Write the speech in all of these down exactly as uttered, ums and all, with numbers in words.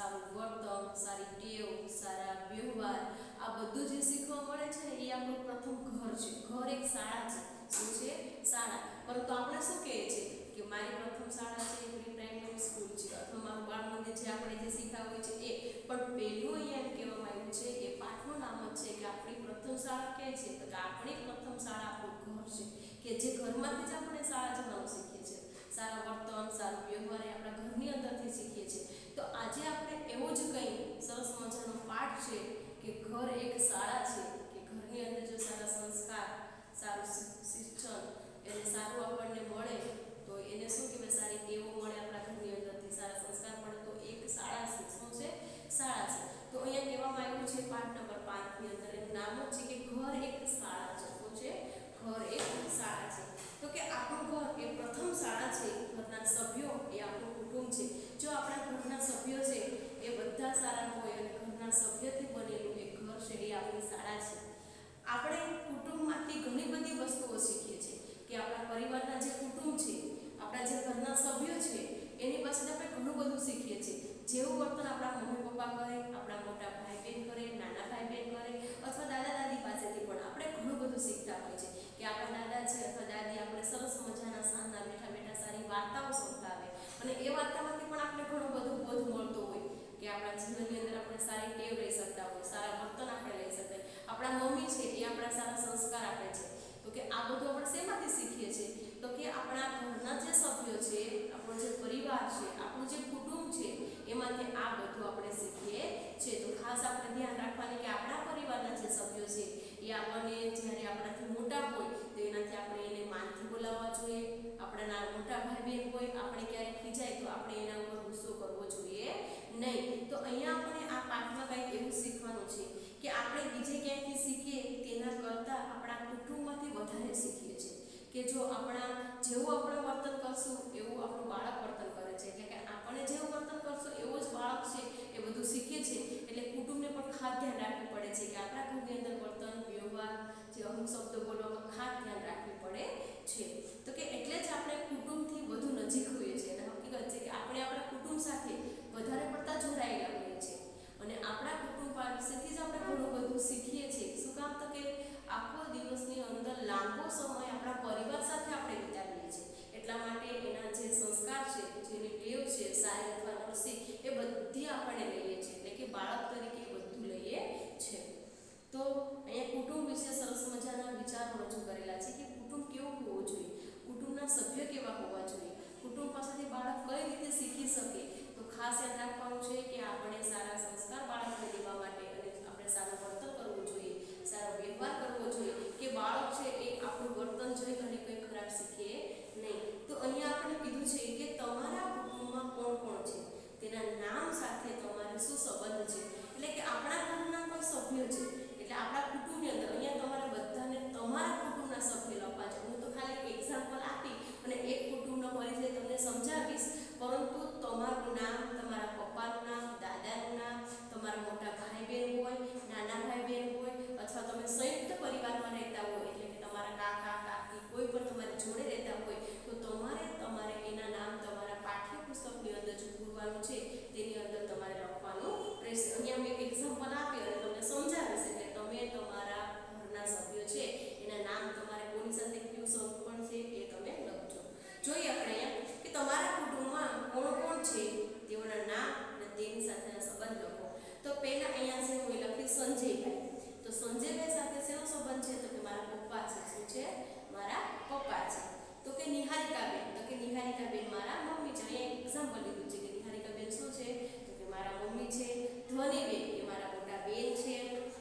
સારું વર્તન, સારી ટેવ, સારા વ્યવહાર આ બધું જે શીખવા મળે છે એ આપણું પ્રથમ ઘર છે. ઘર એક શાળા છે. શું છે? શાળા. પરંતુ આપણે શું કહીએ છીએ કે મારી પ્રથમ શાળા છે પ્રી પ્રાઇમરી સ્કૂલ છે અથવા મારું બાળ મંદિર જે આપણે જે શીખાવીએ છીએ એ. પણ પહેલું અહીંયા એમ કહેવામાં આવ્યું છે એ પાઠનું નામ જ છે કે આપણી પ્રથમ શાળા કે છે તો કે આપણી પ્રથમ શાળા આપણું ઘર છે કે જે ઘરમાંથી જ આપણે શાળા જવાનું શીખીએ છીએ. સારા વર્તન, સારું વ્યવહાર એ આપણા ઘરની અંદરથી શીખીએ છીએ. તો આજે આપણે એવો જ કંઈ સરસ મજાનો પાઠ છે કે ઘર એક શાળા છે કે ઘરની અંદર જો સારા સંસ્કાર, સારું શિક્ષણ એને સારું આપણને મળે તો એને શું કહેવાય સારી ટેવો મળે આપણા ઘરની અંદરથી, સારા સંસ્કાર મળે તો એક શાળા છે. શું છે? શાળા છે. તો અહીંયા કહેવામાં આવ્યું છે પાઠ નંબર પાંચની અંદર એનું નામ જ છે કે ઘર એક શાળા છે. શું છે? ઘર એક શાળા છે. તો કે આપણું ઘર એ પ્રથમ શાળા છે. ઘરના સભ્યો એ આપણું કુટુંબ છે. જો આપણા ઘરના સભ્યો છે એ બધા સારા હોય અને ઘરના સભ્યથી બનેલું એક ઘર છે એ આપણી શાળા છે. આપણે કુટુંબમાંથી ઘણી બધી વસ્તુઓ શીખીએ છીએ કે આપણા પરિવારના જે કુટુંબ છે, આપણા જે ઘરના સભ્યો છે એની પાસેથી આપણે ઘણું બધું શીખીએ છીએ. જેવું વર્તન આપણા મમ્મી પપ્પા કરે, આપણા મોટા ભાઈ બહેન કરે, નાના ભાઈ બહેન કરે અથવા દાદા દાદી પાસેથી પણ આપણે ઘણું બધું શીખતા હોય છે કે આપણા દાદા છે અથવા દાદી આપણે સરસ મજાના સાંજના બેઠા બેઠા સારી વાર્તાઓ સંભળાવે અને એ વાર્તામાંથી પણ આપણે ઘણું બધું બોધ મળતો હોય કે આપણા જીવનની અંદર આપણે સારી ટેવ લઈ શકતા હોય, સારા વર્તન આપણે લઈ શકતા હોય. આપણા મમ્મી છે એ આપણા સારા સંસ્કાર આપે છે. તો કે આ બધું આપણે શેમાંથી શીખીએ છીએ તો કે આપણા ઘરના જે સભ્યો છે, આપણો જે પરિવાર છે, આપણું જે કુટુંબ છે એમાંથી આ બધું આપણે શીખીએ છીએ. તો ખાસ આપણે ધ્યાન રાખવાની કે આપણા પરિવારના જે સભ્યો છે એ આપણને જ્યારે આપણાથી મોટા હોય તો એનાથી આપણે એને માનથી બોલાવવા જોઈએ. આપણા મોટા ભાઈ બહેન હોય આપણે ક્યારેક ખીજાય તો આપણે એના ઉપર ગુસ્સો કરવો જોઈએ નહીં. તો અહીંયા આપણે આ પાઠમાં કંઈક એવું શીખવાનું છે કે આપણે બીજે ક્યાંયથી શીખીએ તેના કરતાં આપણા કુટુંબમાંથી વધારે શીખીએ છીએ કે જો આપણા જેવું આપણે વર્તન કરશું એવું આપણું બાળક વર્તન કરે છે. એટલે કે આપણે જેવું વર્તન કરશું એવું જ બાળક છે એ બધું શીખે છે. એટલે કુટુંબને પણ ખાસ ધ્યાન રાખવું પડે છે કે આપણા ઘરની અંદર વર્તન, વ્યવહાર, જે અમુક શબ્દો બોલવામાં ખાસ ધ્યાન રાખવું પડે છે. તો કે એટલે જ આપણે કુટુંબથી વધુ નજીક હોઈએ છીએ અને હકીકત છે કે આપણે આપણા કુટુંબ સાથે વધારે પડતા જોડાયેલા હોઈએ છીએ અને આપણા કુટુંબ પાસેથી જ આપણે ઘણું બધું શીખીએ છીએ. શું કામ? તો કે આખો દિવસની અંદર લાંબો સમય આપણા પરિવાર સાથે આપણે વિતાવીએ છીએ. એટલા માટે એના જે સંસ્કાર છે, જેની ટેવ છે, સારી અથવા નરસી એ બધી આપણે લઈએ છીએ. એટલે કે બાળક તરીકે એ બધું લઈએ છે. તો અહીંયા કુટુંબ વિશે સરસ મજાના વિચારો રજૂ કરેલા છે કે કુટુંબ કેવું હોવું જોઈએ, કુટુંબના સભ્ય કેવા હોવા જોઈએ, કુટુંબ પાસેથી બાળક કઈ રીતે શીખી શકે. તો ખાસ યાદ રાખવાનું છે કે આપણે સારા સંસ્કાર બાળકને દેવા માટે અને આપણે સારું વર્તન કરવું જોઈએ, સારો વ્યવહાર કરવો જોઈએ કે બાળક છે એ આપણું વર્તન જોઈ અને કંઈ ખરાબ શીખે નહીં. તો અહીંયા આપણે કીધું છે કે તમારા કુટુંબમાં કોણ કોણ છે તેના નામ સાથે તમારે શું સંબંધ છે. એટલે કે આપણા ઘરના કોઈ સભ્યો છે એટલે આપણા કુટુંબની અંદર અહીંયા તમારે બધાને તમારા કુટુંબના સભ્ય લખવા છે. હું તો ખાલી એક્ઝામ્પલ આપી અને એક કુટુંબનો પરિચય તમને સમજાવીશ, પરંતુ તમારું નામ, તમારા પપ્પાનું નામ, દાદાનું નામ, તમારા મોટા ભાઈ બહેન હોય, નાના ભાઈ બહેન હોય અથવા તમે સંયુક્ત પરિવારમાં રહેતા હોય એટલે કે તમારા કાકા કાકી કોઈ પણ તમારી જોડે રહેતા હોય તો તમારે તમારે એના નામ તમારા પાઠ્યપુસ્તકની અંદર જે પૂરવાનું છે તેની અંદર તમારે લખવાનું રહેશે. અહીંયા મેં એક એક્ઝામ્પલ આપી અને તમને સમજાવીશ એટલે તમે તમારા ઘરના સભ્યો છે એના નામ તમારે કોની સાથે કયું સંબંધ છે એ તમે લખજો. જોઈએ આપણે અહીંયા કે તમારા કુટુંબમાં કોણ કોણ છે તેઓના નામ અને તેની સાથેના સંબંધ લખો. તો પહેલા અહીંયા છે હું લખી સંજયભાઈ. તો સંજયભાઈ સાથે શેનો સંબંધ છે તો કે મારા પપ્પા છે. શું છે? મારા પપ્પા છે. તો કે નિહારિકાબેન, તો કે નિહારિકાબેન મારા મમ્મી છે. અહીંયા એક્ઝામ્પલ લીધું છે કે નિહારિકાબેન શું છે તો કે મારા મમ્મી છે. ધ્વનિબેન એ મારા મોટા બેન છે.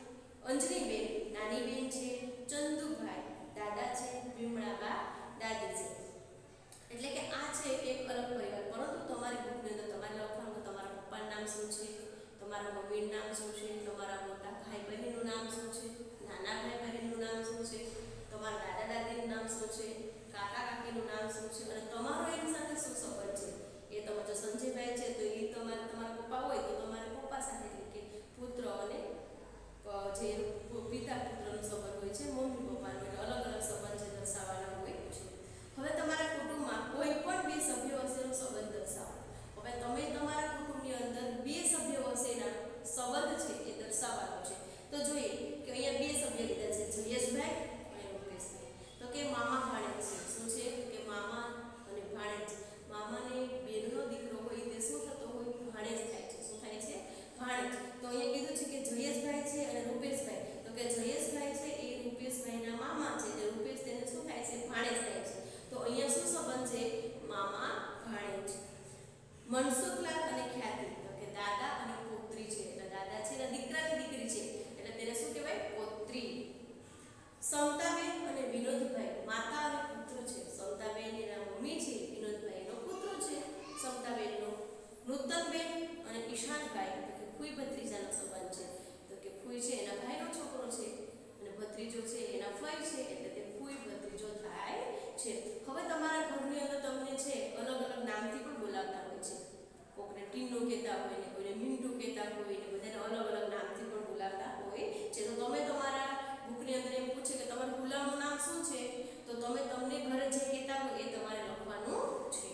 અંજલીબેન નાની બેન છે. ચંદુભાઈ દાદા છે. વિમળાબા દાદી છે. એટલે કે આ છે એક અલગ પરિવાર, પરંતુ તમારી બુકની અંદર તમારે લખવાનું કે તમારા પપ્પાનું નામ શું છે, તમારા મમ્મીનું નામ શું છે, તમારા મોટા ભાઈ બહેનનું નામ શું છે, નાના ભાઈ બહેનનું નામ શું છે, તમારા દાદા દાદીનું નામ શું છે, કાકા કાકીનું નામ શું છે અને તમારો એની સાથે શું સંબંધ છે. એ તમારો જો સંજયભાઈ છે તો એ તમારે તમારા પપ્પા હોય તો તમારે પપ્પા સાથે એટલે કે પુત્ર અને જે પિતા પુત્રનો સંબંધ હોય છે, મમ્મી પપ્પાનો એટલે અલગ અલગ સંબંધ છે દર્શાવવાના હોય છે. હવે તમારા કુટુંબમાં કોઈ પણ બે સભ્યો વચ્ચેનો સંબંધ દર્શાવો. હવે તમે તમારા કુટુંબની અંદર બે સભ્યો હવે તમારા ઘરની અંદર તમને છે અલગ અલગ નામથી પણ બોલાવતા હોય છે. કોકને ટીનુ કહેતા હોય ને કોઈને મિન્ટુ કહેતા હોય ને બધાને અલગ અલગ નામથી પણ બોલાવતા હોય છે. તો તમે તમારા બુકની અંદર એમ પૂછે કે તમારું ગુલામનું નામ શું છે, તો તમે તમને ઘરે જે કહેતા હોય એ તમારે લખવાનું છે.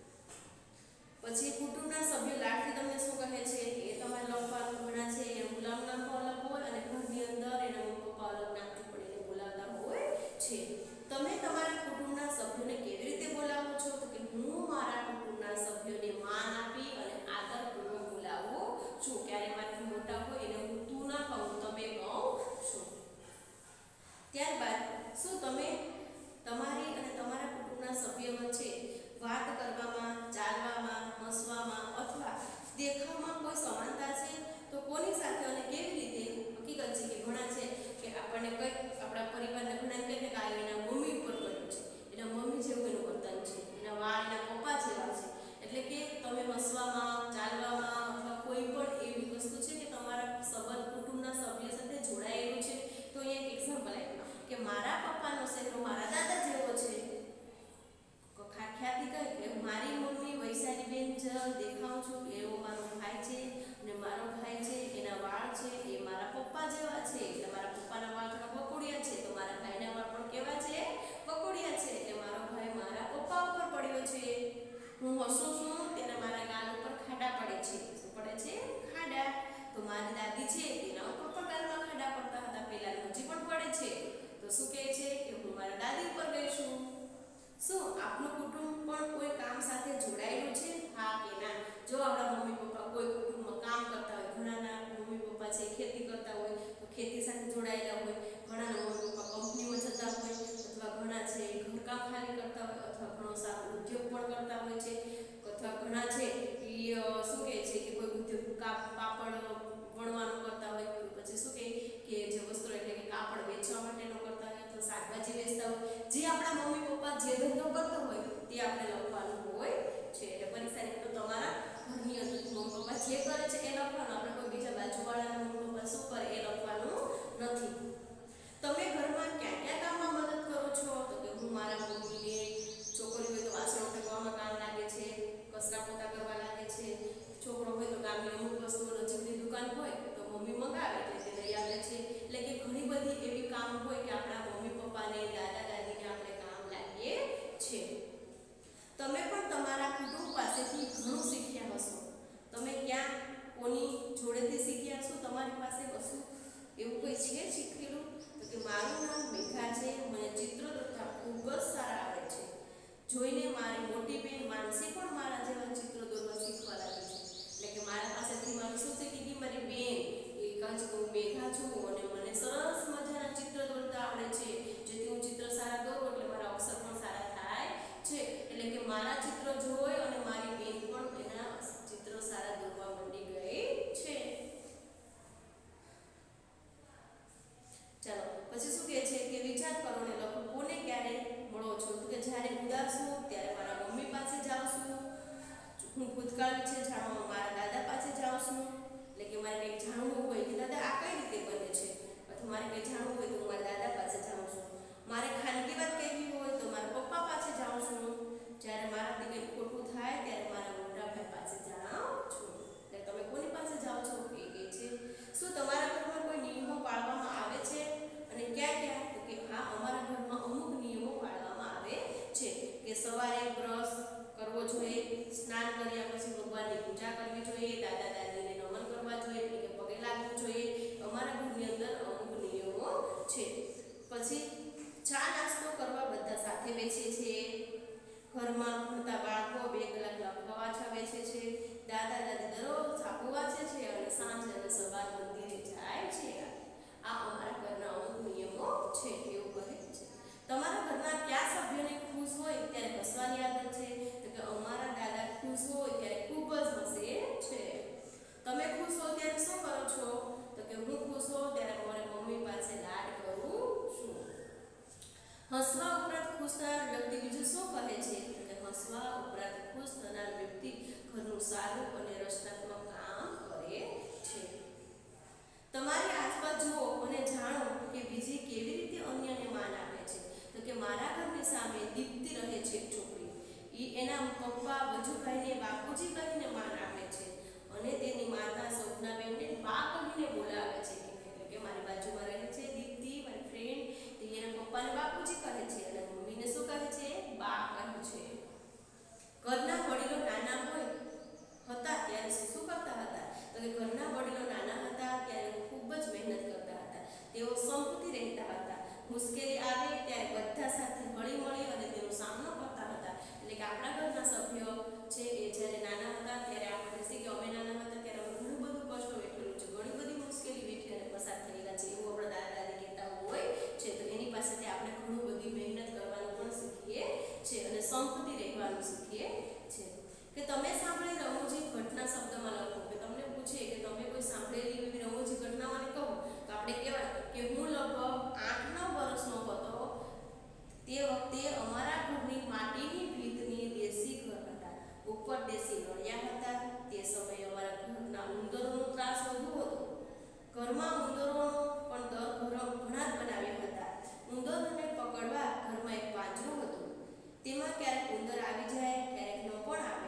પછી કુટુંબના સભ્યો લાડથી તમને શું કહે છે એ તમારે લખવાનું. ઘણા છે એ ગુલામ નામ પણ અલગ હોય અને ઘરની અંદર એના મમ્મી પપ્પા અલગ નામથી પણ એને બોલાવતા હોય છે. તમે તમારા કુટુંબના સભ્યોને કેવી રીતે બોલાવો છો, તો કે હું મારા કુટુંબના સભ્યોને માન આપી અને આદરપૂર્વક બોલાવું છું. ક્યારે મારાથી મોટા હોય એને હું તું ના કહું, તમે કહું છું. ત્યારબાદ શું તમે તમારી અને તમારા કુટુંબના સભ્ય વચ્ચે વાત કરવામાં, ચાલવામાં, હસવામાં અથવા દેખાવમાં કોઈ સમાનતા છે, તો કોની સાથે અને કેવી રીતે? હકીકત છે કે ઘણા છે કે આપણને કંઈક આપણા પરિવારના ઘણા કહે કે આ એના મમ્મી ઉપર કર્યું છે, એના મમ્મી જેવું એનું વર્તન છે, એના વાળ એના પપ્પા જેવા છે. એટલે કે તમે હસવામાં, ચાલવામાં અથવા કોઈ પણ એવી વસ્તુ છે કે તમારા સંબંધ કુટુંબના સભ્ય સાથે જોડાયેલું છે. તો અહીંયા એક એક્ઝામ્પલ આપ્યું કે મારા પપ્પાનો ચહેરો મારા દાદા જેવો છે. ખ્યાતિ કહે કે મારી મમ્મી વૈશાલીબેન જ દેખાઉં છું એવો મારો ભાઈ છે અને મારો ભાઈ છે એના વાળ છે એ મારા પપ્પા જેવા છે. એટલે મારા પપ્પાના વાળ થોડા બકોડિયા છે તો મારા ભાઈના વાળ પણ કેવા છે? બકોડિયા છે. એટલે મારો ભાઈ મારા પપ્પા ઉપર પડ્યો છે. હું હસું છું તેને મારા ગાલ ઉપર ખાડા પડે છે. શું પડે છે? ખાડા. તો મારી દાદી છે એના ઉપર પણ ગાલમાં ખાડા પડતા હતા પહેલા, હજી પણ પડે છે. તો શું કહે છે કે હું મારા દાદી ઉપર ગઈ છું. શું આપનું કુટુંબ પણ કોઈ કામ સાથે જોડાયેલું છે? હા કે ના? જો આપણા મમ્મી પપ્પા કોઈ કુટુંબમાં કામ કરતા હોય, ઘણાના મમ્મી પપ્પા છે ખેતી કરતા હોય તો ખેતી સાથે જોડાયેલા હોય, ઘણાના મમ્મી પપ્પા કંપનીમાં જતા હોય, અથવા ઘણા છે ઘરકામ ખાલી કરતા હોય, અથવા ઘણો સારો ઉદ્યોગ પણ કરતા હોય છે, અથવા ઘણા છે એ શું કહે છે કે કોઈ ઉદ્યોગ કાપ પાપડ વણવાનું કરતા હોય, પછી શું કહે કે જે વસ્ત્રો એટલે કે કાપડ વેચવા માટેનો કરતા હોય, અથવા શાકભાજી વેચતા હોય. જે આપણા મમ્મી પપ્પા જે ધંધો કરતો હોય તે આપણે લખવાનું હોય છે. એટલે પરીક્ષાની તો તમારા ઘરની અંદર મમ્મી પપ્પા જે કરે છે એ લખવાનું. આપણે કોઈ બીજા બાજુવાળાના મમ્મી પપ્પા શું કરે એ લખવાનું નથી. તમે ઘરમાં ક્યાં ક્યાં કામમાં મદદ કરો છો? તો કે હું મારા મમ્મીને છોકરી હોય તો વાસણ ઉટકવામાં કામ લાગે છે, કચરા પોતા કરવા લાગે છે. છોકરો હોય તો ગામની અમુક વસ્તુઓ નજીકની દુકાન હોય તો મમ્મી મંગાવે એટલે તે લઈ આવે છે. એટલે કે ઘણી બધી એવી કામ હોય કે આપણા મમ્મી પપ્પાને, દાદા દાદીને આપણે કામ લાગીએ છે. તમે પણ તમારા કુટુંબ પાસેથી ઘણું શીખ્યા હશો. તમે ક્યાં કોની જોડેથી શીખ્યા છો? તમારી પાસે કશું એવું કોઈ છે શીખેલું? તો કે મારું નામ મેઘા છે, મને ચિત્ર દોરતા ખૂબ જ સારા આવડે છે. જોઈને મારી મોટી બહેન માનસી પણ મારા જેવા ચિત્ર દોરવા શીખવા લાગી છે. એટલે કે મારા પાસેથી મારું શું શીખી ગઈ? મારી બેન એ કહે છે કે હું મેઘા છું અને મને સરસ મજાના ચિત્ર દોરતા આવડે છે, જેથી હું ચિત્ર સારા દોરું એટલે મારા અક્ષર પણ સારા થાય છે. એટલે કે મારા ચિત્ર જોઈ અને મારી બેન પણ એના ચિત્ર સારા દોરવા માંડી ગઈ છે. ચાલો પછી શું કહે છે કે વિચાર કરો ને લખો. કોને ક્યારે મળો છો? તો કે જ્યારે ઉદાસ છું ત્યારે મારા મમ્મી પાસે જાઉં છું. હું ભૂતકાળ વિશે જાણવા મારા દાદા પાસે જાઉં છું. એટલે કે મારે કંઈક જાણવું હોય કે દાદા આ કઈ રીતે બને છે, અથવા મારે કંઈ જાણવું હોય તો હું મારા દાદા પાસે જાઉં છું. મારે ખાનગી વાત કહેવી હોય તો મારા પપ્પા પાસે જાઉં છું. જ્યારે મારાથી કંઈક ખોટું થાય ત્યારે મારા મોટા ભાઈ પાસે જાઉં છું. એટલે તમે કોની પાસે જાઓ છો એ કહે છે. શું તમારા ઘરમાં કોઈ નિયમો પાળવામાં આવે છે અને ક્યાં ક્યાં? તો કે હા, અમારા ઘરમાં અમુક નિયમો પાળવામાં આવે છે કે સવારે બ્રશ કરવો જોઈએ, સ્નાન કર્યા પછી ભગવાનની પૂજા કરવી જોઈએ, દાદા દાદીને નમન કરવા જોઈએ, એટલે કે પગે લાગવું જોઈએ. અમારા ઘરની અંદર અમુક નિયમો છે. પછી ચા નાસ્તો કરવા બધા સાથે બેસીએ છીએ. ઘરમાં ભણતા બાળકો બે કલાક લખવા વાંચવા બેસે છે. દાદા દાદી દરરોજ છાપું વાંચે છે અને સાંજ અને સવાર મંદિરે જાય છે. આ અમારા ઘરના અમુક નિયમો છે એવું કહે છે. તમારા ઘરના કયા સભ્યોને ખુશ હોય ત્યારે હસવાની આદત છે? તો કે અમારા દાદા ખુશ હોય ત્યારે ખૂબ જ હસે છે. તમે ખુશ હો ત્યારે શું કરો છો? તો કે હું ખુશ હોઉં ત્યારે મારી મમ્મી પાસે લાડ કરું છું. હસવા ઉપરાંત ખુશ થનાર વ્યક્તિ બીજું શું કહે છે? તો કે હસવા ઉપરાંત ખુશ થનાર વ્યક્તિ ઘરનું સારું અને રચનાત્મક કામ કરે છે. તમારી આસપાસ જુઓ અને જાણો કે બીજી કેવી રીતે અન્યને માન આપે છે. તો કે મારા ઘરની સામે દીપ્તિ રહે છે એ એના પપ્પા વજુભાઈને બાપુજી કહીને માન આપે છે અને તેની માતા સ્વપ્નાબેનને બા કહીને બોલાવે છે. એટલે કે મારી બાજુમાં રહે છે દીપ્તિ, મારી ફ્રેન્ડ, તે એના પપ્પાને બાપુજી કહે છે અને મમ્મીને શું કહે છે? બા કહે છે. ઘરના વડીલો નાના હોય હતા ત્યારે શું શું કરતા હતા? તો કે ઘરના વડીલો નાના હતા ત્યારે ખૂબ જ મહેનત કરતા હતા. તેઓ સંપથી રહેતા હતા. મુશ્કેલી આવે ત્યારે બધા સાથે હળી મળી અને તેનો સામનો કરતા હતા. એટલે કે આપણા ઘરના સભ્યો છે એ જ્યારે નાના હતા ત્યારે આપણે શી કે અમે નાના હતા ત્યારે અમે ઘણું બધું કષ્ટ વેઠેલું છે, ઘણી બધી મુશ્કેલી વેઠી અને પસાર થયેલા છે એવું આપણા દાદા દાદી કહેતા હોય છે. તો એની પાસેથી આપણે ઘણું બધી મહેનત કરવાનું પણ શીખીએ છે અને સંપથી રહેવાનું શીખીએ છે. કે તમે સાંભળેલી રમૂજી ઘટના શબ્દમાં લખો. કે તમને પૂછે કે તમે કોઈ સાંભળેલી એવી રમૂજી ઘટના મને કહો તો આપણે કહેવાય કે હું લગભગ આઠ નવ વર્ષનો હતો તે વખતે અમારા ઘરની માટીની ભીતની દેશી ઘર હતા. ઉપર દેશી નળિયા હતા. તે સમયે અમારા ઘરના ઉંદરોનો ત્રાસ વધુ હતો. ઘરમાં ઉંદરોનો પણ દર ઘણા જ બનાવ્યા હતા. ઉંદરોને પકડવા ઘરમાં એક પાંજરું હતું. તેમાં ક્યારેક ઉંદર આવી જાય, ક્યારેક ન પણ આવે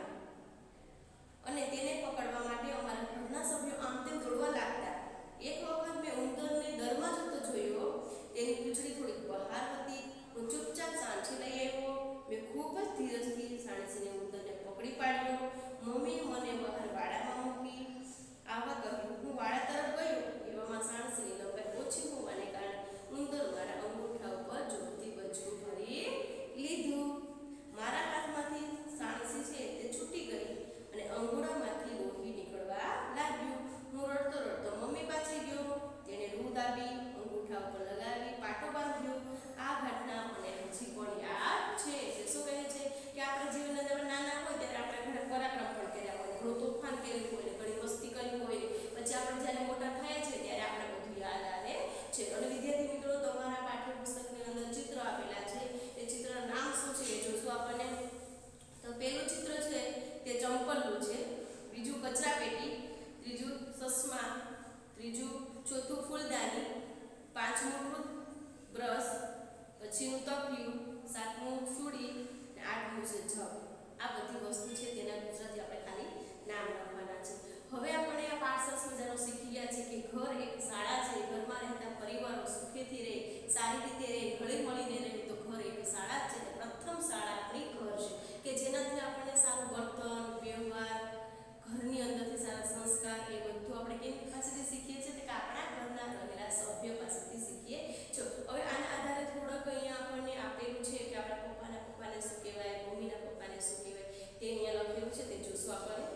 અને તેને પકડવા માટે અમારા ઘરના સભ્યો આમ તેમ દોડવા લાગતા. એક વખત મેં ઉંદરને દરમાં જતો જોયો. તેની પૂંછડી થોડીક બહાર હતી. હું ચૂપચાપ સાણસી લઈ આવ્યો. મેં ખૂબ જ ધીરજથી સાણસીને ઉંદરને પકડી પાડ્યો. મમ્મીએ મને બહાર વાડામાં મૂકી આવવા કહ્યું. હું વાડા તરફ ગયો. એવામાં સાણસીની લંબાઈ ઓછી હોવાને કારણે ઉંદર મારા અંગૂઠા ઉપર જોરથી બચકું ભરી લીધું. મારા હાથમાંથી સાણસી છે તે છૂટી ગઈ અને અંગૂઠામાંથી લોહી નીકળવા લાગ્યું. હું રડતો રડતો મમ્મી પાસે ગયો. તેણે રૂ દાબી, અંગૂઠા ઉપર લગાવી, પાટો બાંધ્યો. આ ઘટના મને હજી પણ યાદ છે. શું કહે છે કે આપણા જીવનના જ્યારે નાના હોય ત્યારે આપણે ઘણા પરાક્રમ પણ કર્યા હોય, ઘણું તોફાન કર્યું હોય, ઘણી મસ્તી કરી હોય. પછી આપણે જ્યારે મોટા થયા છે ત્યારે આપણે બધું યાદ આવે છે. અને વિદ્યાર્થી મિત્રો, તમારા પાઠ્યપુસ્તકની અંદર ચિત્ર આપેલા છે. એ ચિત્રનું નામ શું છે એ જોશું આપણને. તો પહેલું ચિત્ર છે તે ચંપલનું છે, બીજું કચરાપેટી, ત્રીજું ચશ્મા, ત્રીજું ચોથું ફૂલદાની, પાંચમું બ્રશ, પછીનું તકિયું, સાતમું સુડી અને આઠમું છે જગ. આ બધી વસ્તુ છે તેના ગુજરાતી આપણે ખાલી નામ લખવાના છે. હવે આપણે આ પાઠ સરસ મજાનો શીખી ગયા છે કે ઘર એક શાળા છે. ઘરમાં રહેતા પરિવારો સુખેથી રહે, સારી રીતે રહે, હળી મળીને રહે તો ઘર એક શાળા છે. પ્રથમ શાળા આપણી ઘર છે કે જેનાથી આપણને સારું વર્તન, વ્યવહાર, ઘરની અંદરથી સારા સંસ્કાર એ બધું આપણે કેની પાસેથી શીખીએ છીએ? કે આપણા ઘરના રહેલા સભ્યો પાસેથી શીખીએ છો. હવે આના આધારે થોડોક અહીંયા આપણને આપેલું છે કે આપણા પપ્પાના પપ્પાને શું કહેવાય, મમ્મીના પપ્પાને શું કહેવાય તે અહીંયા લખેલું છે. તે જોશું આપણે.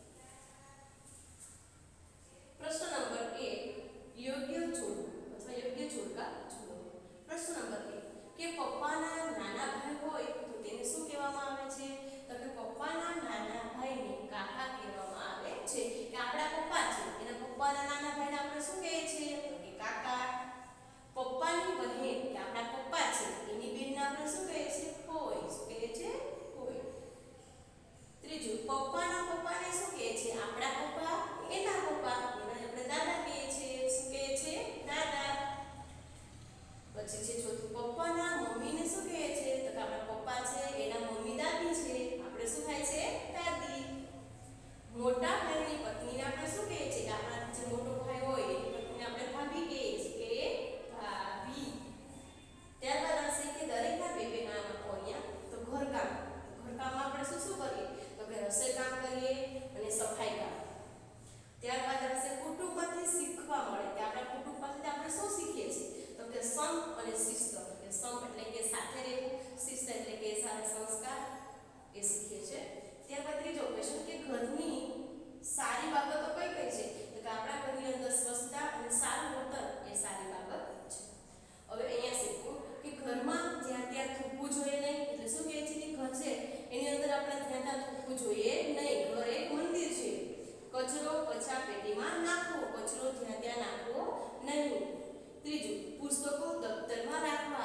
પ્રશ્ન નંબર એક, યોગ્ય જોડવું અથવા યોગ્ય જોડકા જુઓ. પ્રશ્ન નંબર એક કે પપ્પાના નાના ભાઈ હોય તો તેને શું કહેવામાં આવે છે? તો કે પપ્પાના નાના ભાઈને કાકા કહેવામાં આવે છે. કે આપણા પપ્પા છે એના પપ્પાના નાના ભાઈને આપણે શું કહીએ છીએ? તો કે કાકા. પપ્પાની બહેન કે આપણા પપ્પા છે એની બહેનને આપણે શું કહીએ છીએ? ફોઈ. શું કહીએ છીએ? ફોઈ. ત્રીજું, પપ્પાના પપ્પાને શું કહીએ છીએ? આપણા પપ્પા એના પપ્પા એને આપણે દાદા કહીએ છીએ. શું કહીએ છીએ? દાદા. પછી છે ચોથું, પપ્પાના મમ્મીને શું કહીએ છીએ? તો કે આપણા પપ્પા છે એના મમ્મી દાદી છે. આપણે શું થાય છે? દાદી. મોટા ભાઈની પત્નીને આપણે શું કહીએ છીએ? કે આપણાથી જે મોટો ભાઈ હોય એની પત્નીને આપણે ભાભી કહીએ છીએ કે ભાભી. ત્યારબાદ આવશે કે દરેકના બે બે નામ આપો અહીંયા. તો ઘરકામ. ઘરકામમાં આપણે શું શું કરીએ? તો કે રસોઈ કામ કરીએ અને સફાઈ કામ. ત્યારબાદ આવશે કુટુંબમાંથી શીખવા મળે કે આપણા કુટુંબ પાસેથી આપણે શું શીખીએ છીએ? તો કે સંપ અને શિસ્ત. કે સંપ એટલે કે સાથે રહેવું, શિસ્ત એટલે કે સારા સંસ્કાર એ શીખીએ છીએ. ત્યારબાદ ત્રીજો ક્વેશ્ચન કે ઘરની સારી બાબતો કઈ કઈ છે? તો કે આપણા ઘરની અંદર સ્વચ્છતા અને સારું વર્તન એ સારી બાબત છે. હવે અહીંયા શીખવું કે ઘરમાં જ્યાં ત્યાં થૂકવું જોઈએ નહીં. એટલે શું કહે છે કે ઘર છે એની અંદર આપણે જ્યાં ત્યાં થૂકવું જોઈએ નહીં. ઘર એક મંદિર છે. કચરો કચરા પેટીમાં નાખવો. કચરો જ્યાં ત્યાં નાખવો નહીં. ત્રીજું, પુસ્તકો દફતરમાં રાખવા.